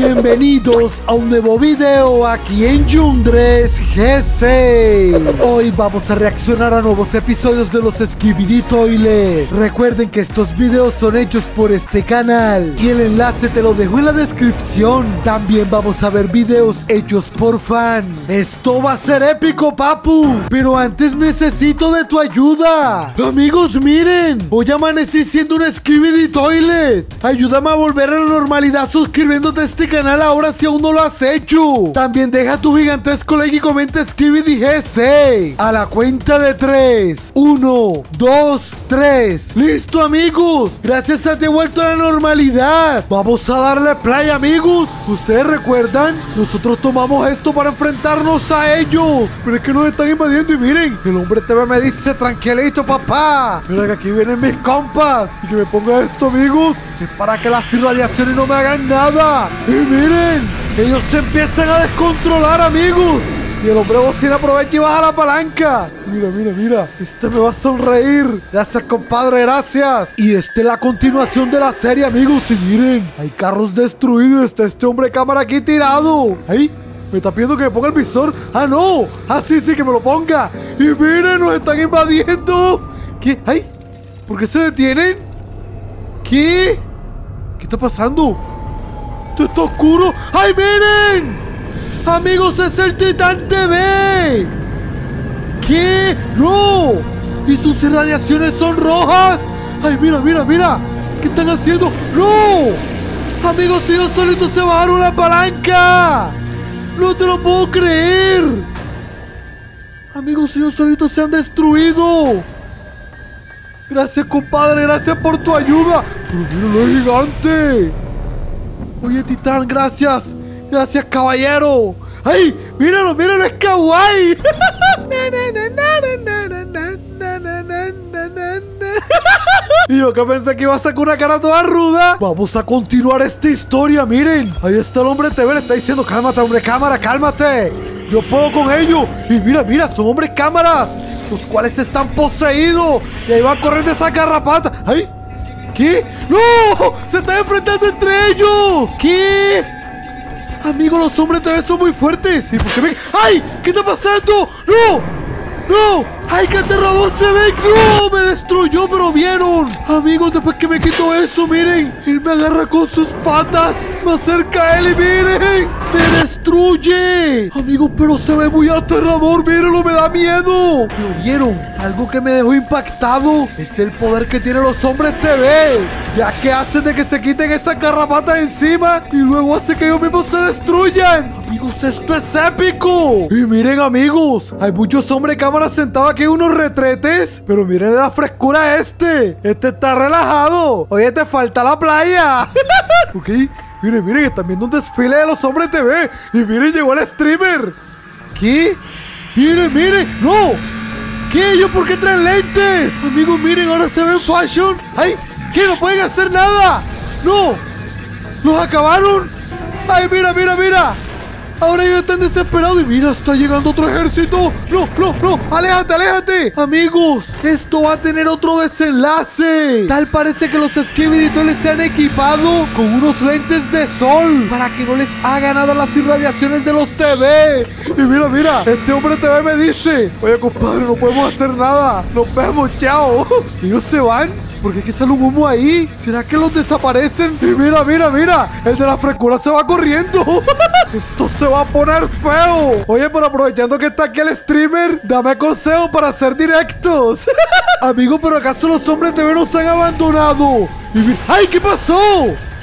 Bienvenidos a un nuevo video aquí en Yundres GC. Hoy vamos a reaccionar a nuevos episodios de los Skibidi Toilet. Recuerden que estos videos son hechos por este canal y el enlace te lo dejo en la descripción. También vamos a ver videos hechos por fan. Esto va a ser épico, papu, pero antes necesito de tu ayuda. Amigos, miren, hoy amanecí siendo un Skibidi Toilet. Ayúdame a volver a la normalidad suscribiéndote a este canal ahora si aún no lo has hecho. También deja tu gigantesco like y comenta Skibidi GC. A la cuenta de 3. 1, 2, 3. ¡Listo, amigos! Gracias a ti he vuelto a la normalidad. Vamos a darle play, amigos. ¿Ustedes recuerdan? Nosotros tomamos esto para enfrentarnos a ellos. Pero es que nos están invadiendo y miren, el hombre TV me dice tranquilito, papá. Mira que aquí vienen mis compas. Y que me ponga esto, amigos, es para que las irradiaciones no me hagan nada. Y miren, ellos se empiezan a descontrolar, amigos. Y el hombre bocina aprovecha y baja la palanca. Mira, mira, mira. Este me va a sonreír. Gracias, compadre, gracias. Y esta es la continuación de la serie, amigos. Y miren, hay carros destruidos. Está este hombre cámara aquí tirado. Ahí, me está pidiendo que me ponga el visor. Ah, no. Ah, sí, sí, que me lo ponga. Y miren, nos están invadiendo. ¿Qué? Ay, ¿por qué se detienen? ¿Qué? ¿Qué está pasando? Esto está oscuro. ¡Ay, miren! Amigos, es el Titán TV. ¿Qué? ¡No! Y sus irradiaciones son rojas. ¡Ay, mira, mira, mira! ¿Qué están haciendo? ¡No! Amigos, ellos solitos se bajaron la palanca. ¡No te lo puedo creer! Amigos, ellos solitos se han destruido. Gracias, compadre, gracias por tu ayuda. Pero míralo, es gigante. Oye, Titán, gracias. Gracias, caballero. ¡Ay! ¡Míralo, míralo! ¡Es kawaii! Y yo que pensé que iba a sacar una cara toda ruda. Vamos a continuar esta historia, miren. Ahí está el hombre TV, le está diciendo: cálmate, hombre cámara, cálmate. Yo puedo con ello. Y mira, mira, son hombres cámaras, los cuales están poseídos. Y ahí va a correr de esa garrapata. ¡Ay! ¿Qué? ¡No! ¡Se están enfrentando entre ellos! ¿Qué? Amigos, los hombres TV son muy fuertes. ¿Y por qué me... ¡Ay! ¿Qué está pasando? ¡No! ¡No! ¡Ay, qué aterrador se ve! ¡No! Me destruyó, pero vieron. Amigos, después que me quito eso, miren, él me agarra con sus patas. Me acerca a él y miren, me destruye. Amigos, pero se ve muy aterrador. Mírenlo, me da miedo. Pero vieron, algo que me dejó impactado es el poder que tienen los hombres TV, ya que hacen de que se quiten esa garrapata encima y luego hace que ellos mismos se destruyan. Amigos, esto es épico. Y miren, amigos, hay muchos hombres cámaras sentados aquí en unos retretes, pero miren la frescura a este está relajado. Oye, te falta la playa. Ok, miren, miren, están viendo un desfile de los hombres TV. Y miren, llegó el streamer. ¿Qué? Miren, miren, no. ¿Qué? ¿Yo por qué traen lentes? Amigos, miren, ahora se ven fashion. ¡Ay! ¿Qué? ¡No pueden hacer nada! ¡No! ¡Los acabaron! ¡Ay, mira, mira, mira! Ahora ellos están desesperados y mira, está llegando otro ejército. ¡No, no, no! ¡Aléjate, aléjate! Amigos, esto va a tener otro desenlace. Tal parece que los Skibidi Toilet se han equipado con unos lentes de sol para que no les haga nada las irradiaciones de los TV. Y mira, mira, este hombre TV me dice: oye, compadre, no podemos hacer nada. Nos vemos, chao. Ellos se van. ¿Por qué sale un humo ahí? ¿Será que los desaparecen? Y mira, mira, mira, el de la frescura se va corriendo. Esto se va a poner feo. Oye, pero aprovechando que está aquí el streamer, dame consejo para hacer directos. Amigo, pero ¿acaso los hombres TV nos han abandonado? Y mira, ¡ay! ¿Qué pasó?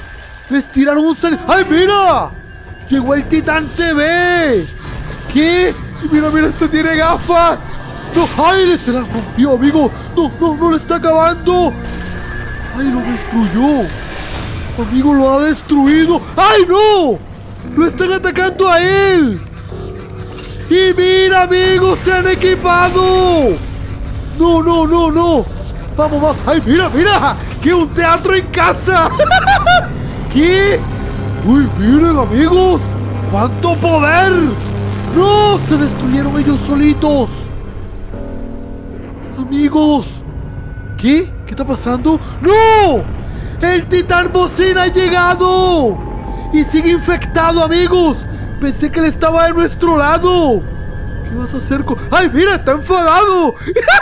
Les tiraron un... ¡Ay, mira! Llegó el Titán TV. ¿Qué? Y mira, mira, este tiene gafas. ¡No! ¡Ay! Se la rompió, amigo. ¡No, no, no! ¡Le está acabando! ¡Ay! ¡Lo destruyó! ¡Amigo, lo ha destruido! ¡Ay, no! ¡Lo están atacando a él! ¡Y mira, amigos! ¡Se han equipado! ¡No, no, no, no! ¡Vamos, vamos! ¡Ay, mira, mira! ¡Que un teatro en casa! ¿Qué? ¡Uy, miren, amigos! ¡Cuánto poder! ¡No! ¡Se destruyeron ellos solitos! Amigos, ¿qué? ¿Qué está pasando? ¡No! ¡El Titán Bocina ha llegado! Y sigue infectado, amigos. Pensé que él estaba de nuestro lado. ¿Qué vas a hacer con...? ¡Ay, mira! ¡Está enfadado!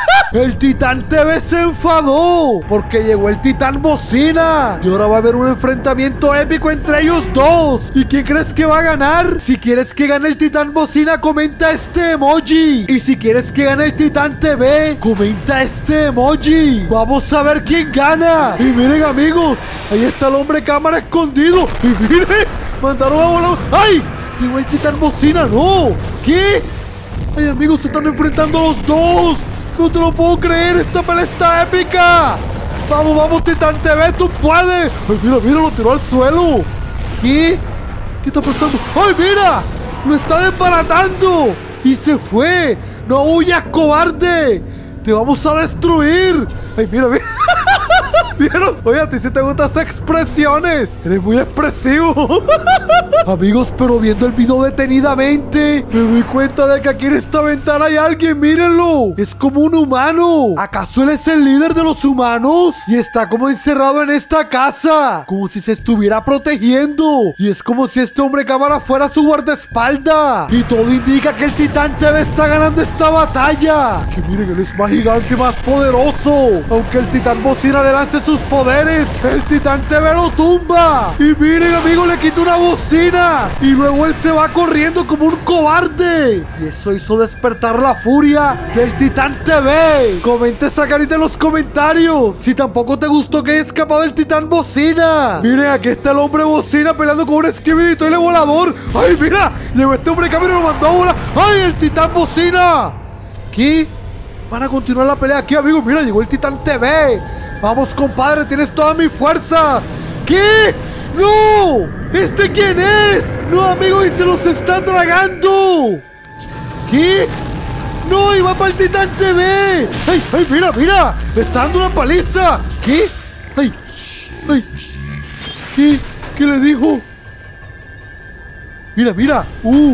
El Titán TV se enfadó porque llegó el Titán Bocina. Y ahora va a haber un enfrentamiento épico entre ellos dos. ¿Y quién crees que va a ganar? Si quieres que gane el Titán Bocina, comenta este emoji. Y si quieres que gane el Titán TV, comenta este emoji. Vamos a ver quién gana. Y miren, amigos, ahí está el hombre cámara escondido. Y miren, mandaron a volar. ¡Ay! Llegó el Titán Bocina. ¡No! ¿Qué? ¡Ay, amigos! ¡Se están enfrentando los dos! ¡No te lo puedo creer! ¡Esta pelea está épica! ¡Vamos, vamos, Titán TV! ¡Tú puedes! ¡Ay, mira, mira! ¡Lo tiró al suelo! ¿Qué? ¿Qué está pasando? ¡Ay, mira! ¡Lo está desbaratando! ¡Y se fue! ¡No huyas, cobarde! ¡Te vamos a destruir! ¡Ay, mira, mira! ¿Vieron? Oye, a ti sí te gustan esas expresiones. Eres muy expresivo. Amigos, pero viendo el video detenidamente, me doy cuenta de que aquí en esta ventana hay alguien. Mírenlo. Es como un humano. ¿Acaso él es el líder de los humanos? Y está como encerrado en esta casa, como si se estuviera protegiendo. Y es como si este hombre cámara fuera su guardaespaldas. Y todo indica que el Titán TV está ganando esta batalla. Que miren, él es más gigante, más poderoso. Aunque el Titán Bocina le lance sus poderes, el Titán TV lo tumba. Y miren, amigos, le quita una bocina. Y luego él se va corriendo como un cobarde. Y eso hizo despertar la furia del Titán TV. Comenta esa carita en los comentarios si tampoco te gustó que haya escapado el Titán Bocina. Miren, aquí está el hombre bocina peleando con un Skibidi Toilet volador. ¡Ay, mira! Llegó este hombre cámara y lo mandó a volar. ¡Ay, el Titán Bocina! ¿Qué? Van a continuar la pelea aquí, amigos. Mira, llegó el Titán TV. Vamos, compadre, tienes toda mi fuerza. ¿Qué? ¡No! ¿Este quién es? No, amigos, y se los está tragando. ¿Qué? ¡No! ¡Y va para el Titán TV! ¡Ay, ay, mira, mira! ¡Le está dando una paliza! ¿Qué? ¡Ay, ay! ¿Qué? ¿Qué le dijo? Mira, mira.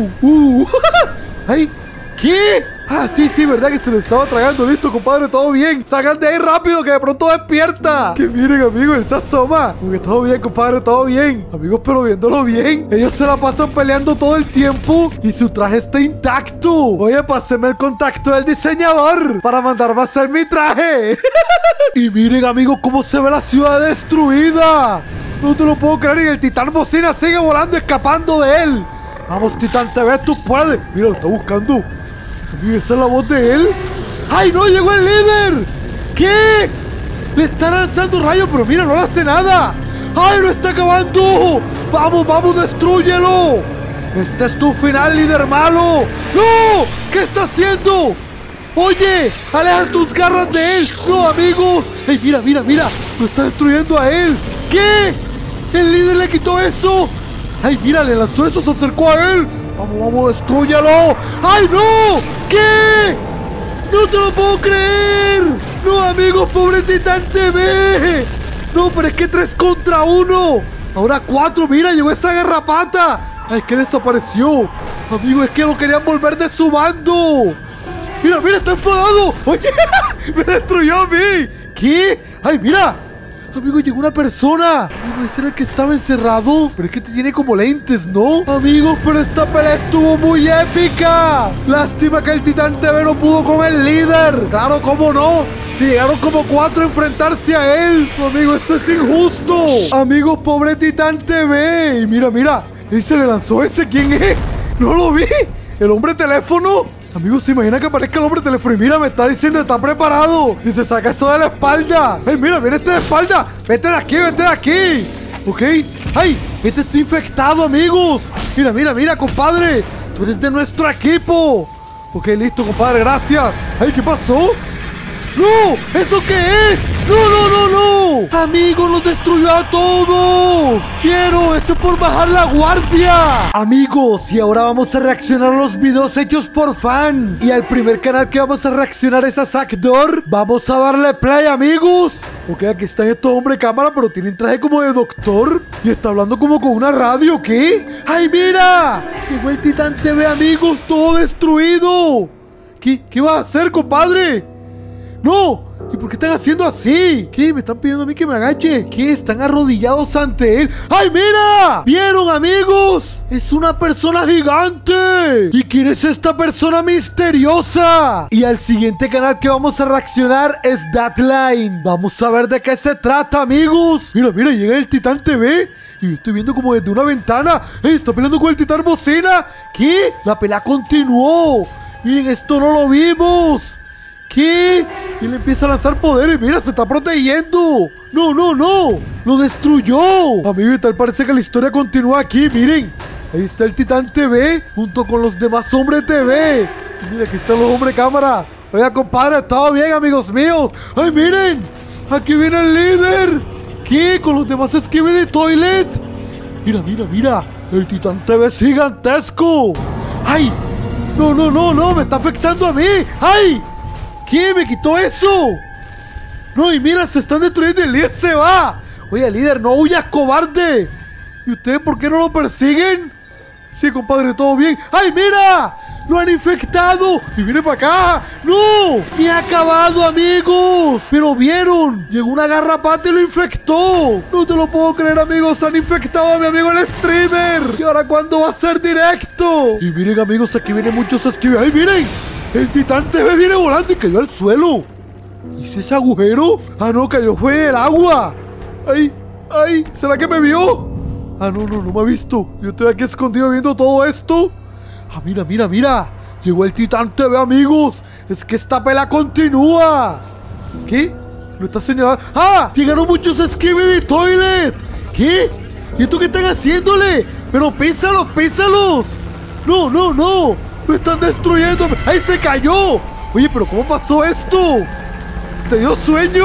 ¡Ay! ¿Qué? Ah, sí, sí, verdad que se le estaba tragando. Listo, compadre, todo bien. Salgan de ahí rápido, que de pronto despierta. Que miren, amigos, él se asoma. Porque todo bien, compadre, todo bien. Amigos, pero viéndolo bien, ellos se la pasan peleando todo el tiempo y su traje está intacto. Oye, páseme el contacto del diseñador para mandarme a hacer mi traje. Y miren, amigos, cómo se ve la ciudad destruida. No te lo puedo creer. Y el Titán Bocina sigue volando, escapando de él. Vamos, Titán TV, tú puedes. Mira, lo está buscando. ¿Esa es la voz de él? ¡Ay, no! ¡Llegó el líder! ¿Qué? Le está lanzando rayos, pero mira, no le hace nada. ¡Ay, lo está acabando! ¡Vamos, vamos, destrúyelo! Este es tu final, líder malo. ¡No! ¿Qué está haciendo? ¡Oye! ¡Aleja tus garras de él! ¡No, amigos! ¡Ay, mira, mira, mira! ¡Lo está destruyendo a él! ¿Qué? ¿El líder le quitó eso? ¡Ay, mira! Le lanzó eso, se acercó a él. ¡Vamos, vamos, destrúyalo! ¡Ay, no! ¿Qué? ¡No te lo puedo creer! ¡No, amigos, pobre Titán TV! No, pero es que 3 contra 1. Ahora 4, mira, llegó esa garrapata. ¡Ay, que desapareció! Amigo, es que lo querían volver de su bando. Mira, mira, está enfadado. Oye, me destruyó a mí. ¿Qué? ¡Ay, mira! Amigo, llegó una persona. Amigo, ese era el que estaba encerrado. Pero es que te tiene como lentes, ¿no? Amigos, pero esta pelea estuvo muy épica. Lástima que el Titán TV no pudo con el líder. Claro, cómo no. Si llegaron como 4 a enfrentarse a él. Amigo, eso es injusto. Amigos, pobre Titán TV. Y mira, mira. ¿Y se le lanzó ese? ¿Quién es? No lo vi. ¿El hombre teléfono? Amigos, ¿se imagina que aparezca el hombre teléfono? Y mira, me está diciendo, está preparado. Y se saca eso de la espalda. ¡Ay, mira, viene este de espalda! ¡Vete de aquí, vete de aquí! ¿Ok? ¡Ay! Este está infectado, amigos. Mira, mira, mira, compadre. Tú eres de nuestro equipo. Ok, listo, compadre, gracias. ¡Ay, qué pasó! ¡No! ¿Eso qué es? ¡No, no, no, no! ¡Amigos, los destruyó a todos! ¡Quiero! ¡Eso por bajar la guardia! Amigos, y ahora vamos a reaccionar a los videos hechos por fans. Y al primer canal que vamos a reaccionar es a Sackdor. Vamos a darle play, amigos. Ok, aquí está este hombre cámara, pero tiene un traje como de doctor. Y está hablando como con una radio, ¿qué? ¡Ay, mira! Llegó el Titán TV, amigos, todo destruido. ¿Qué vas a hacer, compadre? ¡No! ¿Y por qué están haciendo así? ¿Qué? ¿Me están pidiendo a mí que me agache? ¿Qué? ¿Están arrodillados ante él? ¡Ay, mira! ¿Vieron, amigos? Es una persona gigante. ¿Y quién es esta persona misteriosa? Y al siguiente canal que vamos a reaccionar es Deadline. Vamos a ver de qué se trata, amigos. Mira, mira, llega el Titán TV. Y yo estoy viendo como desde una ventana. ¡Ey! Está peleando con el Titán Bocina. ¿Qué? La pelea continuó. Miren, esto no lo vimos. ¿Qué? Y le empieza a lanzar poderes. Mira, se está protegiendo. No, no, no. Lo destruyó. Amigo, y tal parece que la historia continúa aquí. Miren. Ahí está el Titán TV junto con los demás hombres TV. Y mira, aquí están los hombres cámara. Oiga, compadre, todo bien, amigos míos. ¡Ay, miren! Aquí viene el líder. ¿Qué? Con los demás Skibidi Toilet. Mira, mira, mira. El Titán TV es gigantesco. ¡Ay! No, no, no, no. Me está afectando a mí. ¡Ay! ¿Qué? ¿Me quitó eso? No, y mira, se están destruyendo y el líder se va. Oye, líder, no huyas, cobarde. ¿Y ustedes por qué no lo persiguen? Sí, compadre, todo bien. ¡Ay, mira! ¡Lo han infectado! ¡Y viene para acá! ¡No! ¡Me ha acabado, amigos! ¿Pero vieron? Llegó una garrapata y lo infectó. No te lo puedo creer, amigos. Han infectado a mi amigo el streamer. ¿Y ahora cuándo va a ser directo? Y miren, amigos, aquí vienen muchos esquivos. ¡Ay, miren! El Titán TV viene volando y cayó al suelo. ¿Hizo ese agujero? Ah, no, cayó fue en el agua. ¡Ay! ¡Ay! ¿Será que me vio? Ah, no, no, no me ha visto. Yo estoy aquí escondido viendo todo esto. Ah, mira, mira, mira. Llegó el Titán TV, amigos. Es que esta pelea continúa. ¿Qué? Lo está señalando. ¡Ah! Llegaron muchos Skibidi Toilet. ¿Qué? ¿Y esto qué están haciéndole? Pero písalos, písalos. No, no, no. Lo están destruyendo. ¡Ahí se cayó! Oye, pero ¿cómo pasó esto? ¿Te dio sueño?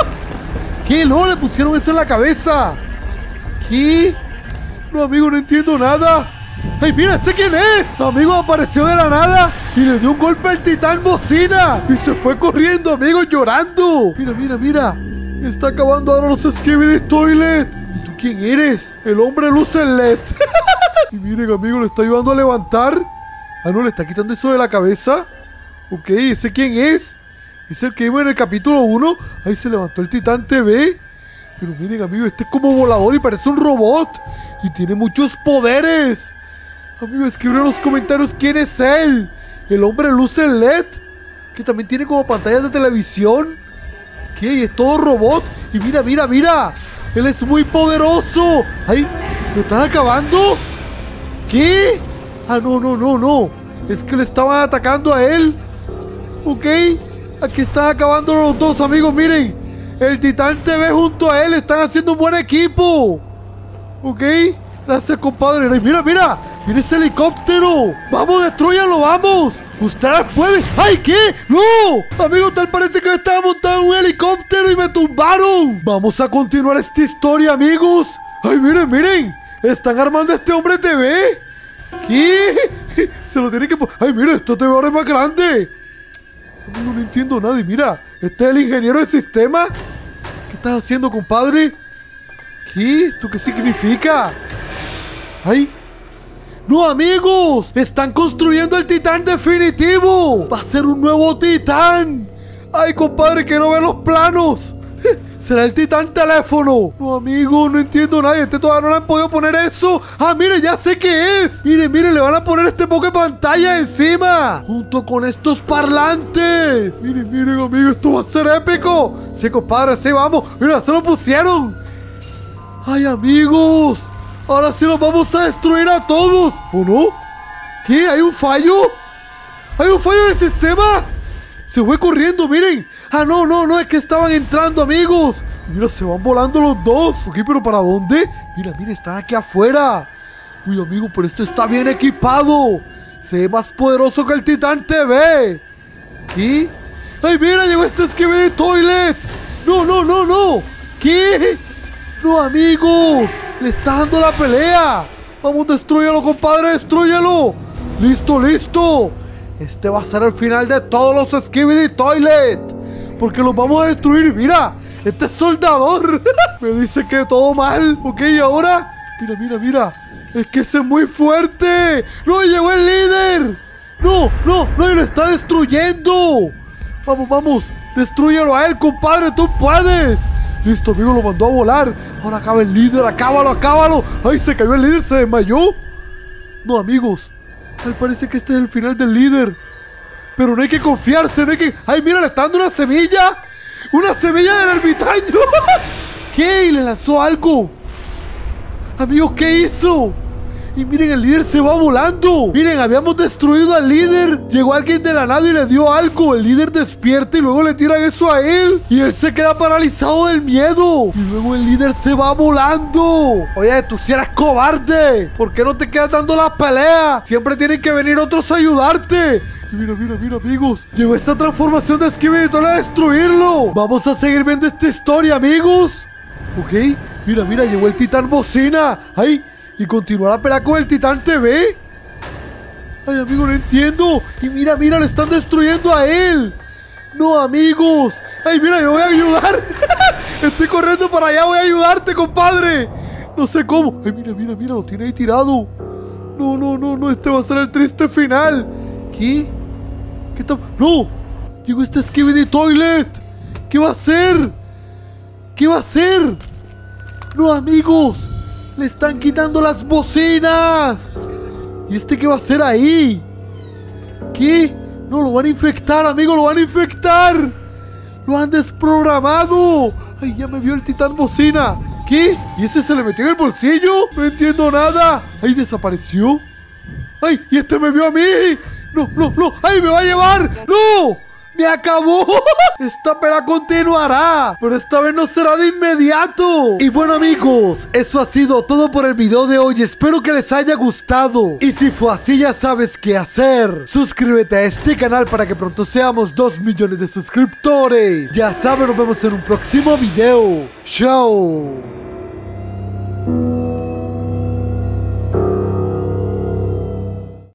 ¿Qué? No, le pusieron eso en la cabeza. ¿Qué? No, amigo, no entiendo nada. ¡Ay, mira! ¡Sé quién es! Amigo, apareció de la nada y le dio un golpe al Titán Bocina. Y se fue corriendo, amigo, llorando. Mira, mira, mira. Está acabando ahora los Skibidi Toilet. ¿Y tú quién eres? El hombre luce el LED. Y miren, amigo, le está ayudando a levantar. Ah, no, le está quitando eso de la cabeza. Ok, ¿ese quién es? Es el que iba en el capítulo 1. Ahí se levantó el Titán TV. Pero miren, amigo, este es como volador y parece un robot. Y tiene muchos poderes. Amigo, escribe en los comentarios quién es él. El hombre luce el LED. Que también tiene como pantallas de televisión. ¿Qué? Y es todo robot. Y mira, mira, mira. Él es muy poderoso. ¡Ay! ¿Lo están acabando? ¿Qué? Ah, no, no, no, no. Es que le estaban atacando a él. Ok. Aquí están acabando los dos, amigos. Miren. El Titán TV junto a él. Están haciendo un buen equipo. Ok. Gracias, compadre. Ay, mira, mira. Mira ese helicóptero. Vamos, destrúyanlo, vamos. Ustedes pueden. ¡Ay, qué! ¡No! Amigo, tal parece que estaba montado en un helicóptero y me tumbaron. Vamos a continuar esta historia, amigos. Ay, miren, miren. Están armando a este hombre TV. ¿Qué? Se lo tienen que poner. Ay, mira, este TV ahora es más grande. No entiendo nada. Y mira, este es el ingeniero de sistema. ¿Qué estás haciendo, compadre? ¿Qué? ¿Esto qué significa? ¡Ay! ¡No, amigos! ¡Están construyendo el Titán definitivo! ¡Va a ser un nuevo Titán! ¡Ay, compadre, quiero ver los planos! ¿Será el Titán teléfono? No, amigo, no entiendo nada. Este todavía no le han podido poner eso. ¡Ah, mire, ya sé qué es! Miren, miren, le van a poner este poke pantalla encima. Junto con estos parlantes. Miren, miren, amigo, esto va a ser épico. Sí, compadre, sí, vamos. Mira, se lo pusieron. ¡Ay, amigos! Ahora sí los vamos a destruir a todos. ¿O no? ¿Qué? ¿Hay un fallo? ¿Hay un fallo del sistema? Se fue corriendo, miren. Ah, no, no, no, es que estaban entrando, amigos. Y mira, se van volando los dos. Ok, pero ¿para dónde? Mira, mira, están aquí afuera. Uy, amigo, pero esto está bien equipado. Se ve más poderoso que el Titán TV. ¿Qué? ¡Ay, mira, llegó este Skibidi Toilet! ¡No, no, no, no! ¿Qué? ¡No, amigos! ¡Le está dando la pelea! ¡Vamos, destrúyelo, compadre! ¡Destrúyelo! ¡Listo, listo! Este va a ser el final de todos los Skibidi Toilet. Porque los vamos a destruir. ¡Mira! ¡Este es soldador! Me dice que todo mal. Ok, ¿y ahora? Mira, mira, mira. Es que ese es muy fuerte. ¡No, llegó el líder! ¡No, no, no! ¡Y lo está destruyendo! Vamos, vamos. Destrúyelo a él, compadre, tú puedes. Listo, amigo, lo mandó a volar. Ahora acaba el líder, acábalo, acábalo. Ay, se cayó el líder, se desmayó. No, amigos, tal parece que este es el final del líder. Pero no hay que confiarse, no hay que... Ay, mira, le está dando una semilla. Una semilla del ermitaño. ¿Qué? Y le lanzó algo. Amigos, ¿qué hizo? Y miren, el líder se va volando. Miren, habíamos destruido al líder. Llegó alguien de la nada y le dio algo. El líder despierta y luego le tiran eso a él. Y él se queda paralizado del miedo. Y luego el líder se va volando. Oye, tú si eres cobarde. ¿Por qué no te quedas dando la pelea? Siempre tienen que venir otros a ayudarte. Y mira, mira, mira, amigos. Llegó esta transformación de Skibidi Toilet a destruirlo. Vamos a seguir viendo esta historia, amigos. Ok. Mira, mira, llegó el titán bocina. ¡Ay! Y continúa la pelea con el titán TV. Ay, amigo, no entiendo. Y mira, mira, le están destruyendo a él. No, amigos. Ay, mira, yo voy a ayudar. Estoy corriendo para allá, voy a ayudarte, compadre. No sé cómo. Ay, mira, mira, mira, lo tiene ahí tirado. No, no, no, no, este va a ser el triste final. ¿Qué? ¿Qué tal? ¡No! Llegó este Skibidi Toilet. ¿Qué va a hacer? ¿Qué va a hacer? No, amigos. Le están quitando las bocinas. ¿Y este qué va a hacer ahí? ¿Qué? No, lo van a infectar, amigo, lo van a infectar. Lo han desprogramado. Ay, ya me vio el titán bocina. ¿Qué? ¿Y ese se le metió en el bolsillo? No entiendo nada. Ay, desapareció. Ay, y este me vio a mí. No, no, no. Ay, me va a llevar. No. ¡Me acabó! Esta pelea continuará, pero esta vez no será de inmediato. Y bueno, amigos, eso ha sido todo por el video de hoy. Espero que les haya gustado. Y si fue así, ya sabes qué hacer. Suscríbete a este canal para que pronto seamos 2 millones de suscriptores. Ya saben, nos vemos en un próximo video. ¡Chao!